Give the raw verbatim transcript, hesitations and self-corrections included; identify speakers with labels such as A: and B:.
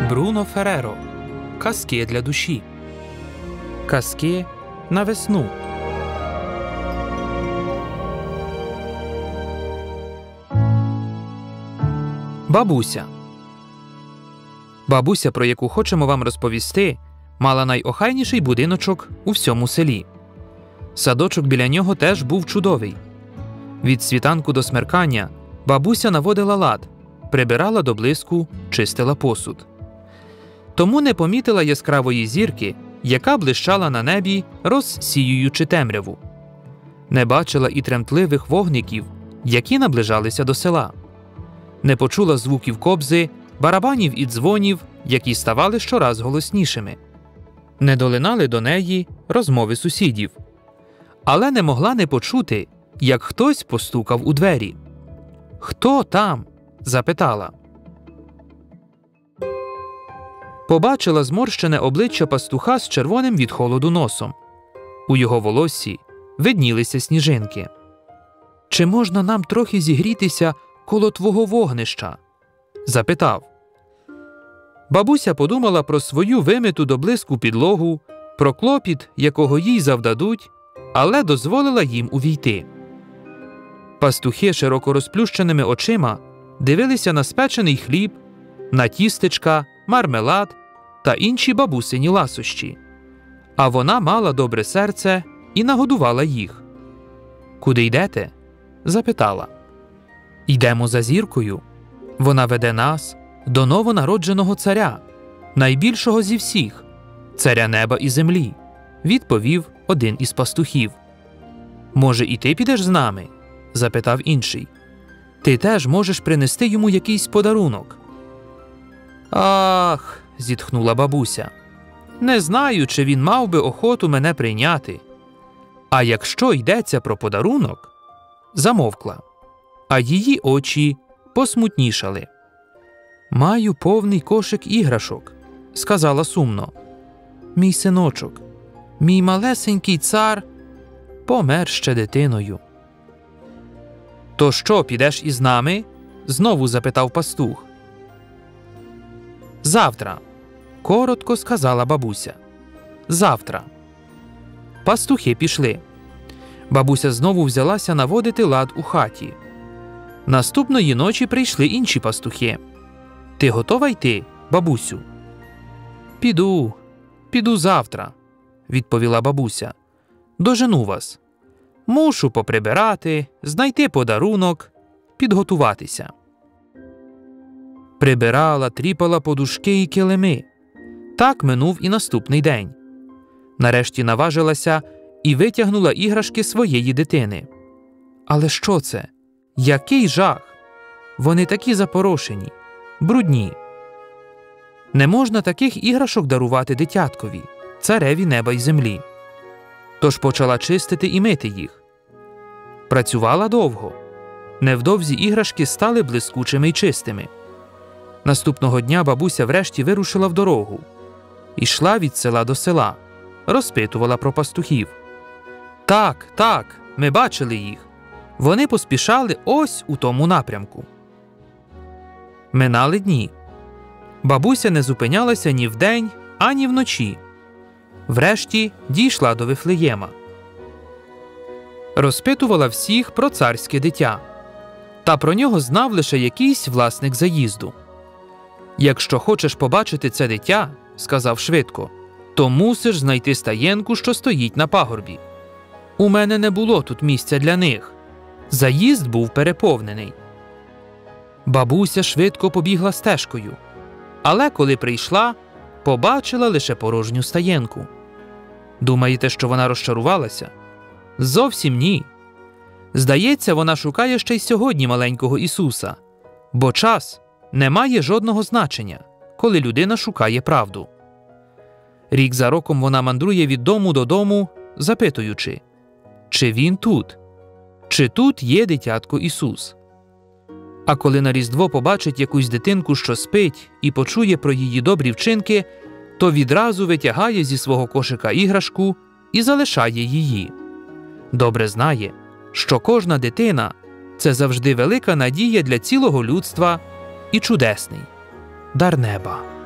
A: Бруно Ферреро. Казки для душі. Казки на весну. Бабуся. Бабуся, про яку хочемо вам розповісти, мала найохайніший будиночок у всьому селі. Садочок біля нього теж був чудовий. Від світанку до смеркання бабуся наводила лад, прибирала до блиску, чистила посуд. Тому не помітила яскравої зірки, яка блищала на небі, розсіюючи темряву. Не бачила і тремтливих вогників, які наближалися до села. Не почула звуків кобзи, барабанів і дзвонів, які ставали щораз голоснішими. Не долинали до неї розмови сусідів. Але не могла не почути, як хтось постукав у двері. «Хто там?» – запитала. Побачила зморщене обличчя пастуха з червоним від холоду носом. У його волоссі виднілися сніжинки. «Чи можна нам трохи зігрітися коло твого вогнища?» – запитав. Бабуся подумала про свою вимиту до блиску підлогу, про клопіт, якого їй завдадуть, але дозволила їм увійти. Пастухи широко розплющеними очима дивилися на спечений хліб, на тістечка, мармелад та інші бабусині ласощі. А вона мала добре серце і нагодувала їх. «Куди йдете?» – запитала. «Йдемо за зіркою. Вона веде нас до новонародженого царя, найбільшого зі всіх, царя неба і землі», – відповів один із пастухів. «Може, і ти підеш з нами?» – запитав інший. «Ти теж можеш принести йому якийсь подарунок». «Ах!» – зітхнула бабуся. «Не знаю, чи він мав би охоту мене прийняти. А якщо йдеться про подарунок…» Замовкла, а її очі посмутнішали. «Маю повний кошик іграшок», – сказала сумно. «Мій синочок, мій малесенький цар помер ще дитиною». «То що, підеш із нами?» – знову запитав пастух. «Завтра», – коротко сказала бабуся. «Завтра». Пастухи пішли. Бабуся знову взялася наводити лад у хаті. Наступної ночі прийшли інші пастухи. «Ти готова йти, бабусю?» «Піду, піду завтра», – відповіла бабуся. «Дожену вас. Мушу поприбирати, знайти подарунок, підготуватися». Прибирала, тріпала подушки і килими. Так минув і наступний день. Нарешті наважилася і витягнула іграшки своєї дитини. Але що це? Який жах! Вони такі запорошені, брудні. Не можна таких іграшок дарувати дитяткові, цареві неба й землі. Тож почала чистити і мити їх. Працювала довго. Невдовзі іграшки стали блискучими й чистими. Наступного дня бабуся врешті вирушила в дорогу. Ішла від села до села, розпитувала про пастухів. «Так, так, ми бачили їх. Вони поспішали ось у тому напрямку». Минали дні. Бабуся не зупинялася ні вдень, ані вночі. Врешті дійшла до Вифлеєма. Розпитувала всіх про царське дитя. Та про нього знав лише якийсь власник заїзду. «Якщо хочеш побачити це дитя, – сказав швидко, – то мусиш знайти стаєнку, що стоїть на пагорбі. У мене не було тут місця для них. Заїзд був переповнений». Бабуся швидко побігла стежкою. Але коли прийшла, побачила лише порожню стаєнку. Думаєте, що вона розчарувалася? Зовсім ні. Здається, вона шукає ще й сьогодні маленького Ісуса, бо час не має жодного значення, коли людина шукає правду. Рік за роком вона мандрує від дому додому, запитуючи, чи він тут? Чи тут є дитятко Ісус? А коли на Різдво побачить якусь дитинку, що спить, і почує про її добрі вчинки, то відразу витягає зі свого кошика іграшку і залишає її. Добре знає, що кожна дитина – це завжди велика надія для цілого людства і чудесний дар неба.